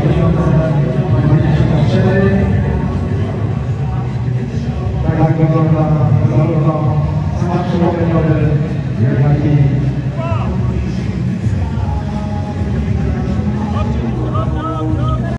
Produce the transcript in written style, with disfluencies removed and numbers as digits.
2024. Tak wygląda zarówno smak szkoleniowy, jak i